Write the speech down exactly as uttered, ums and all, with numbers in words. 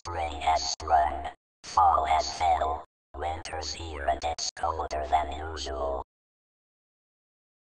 Spring has sprung, fall has fell, winter's here and it's colder than usual.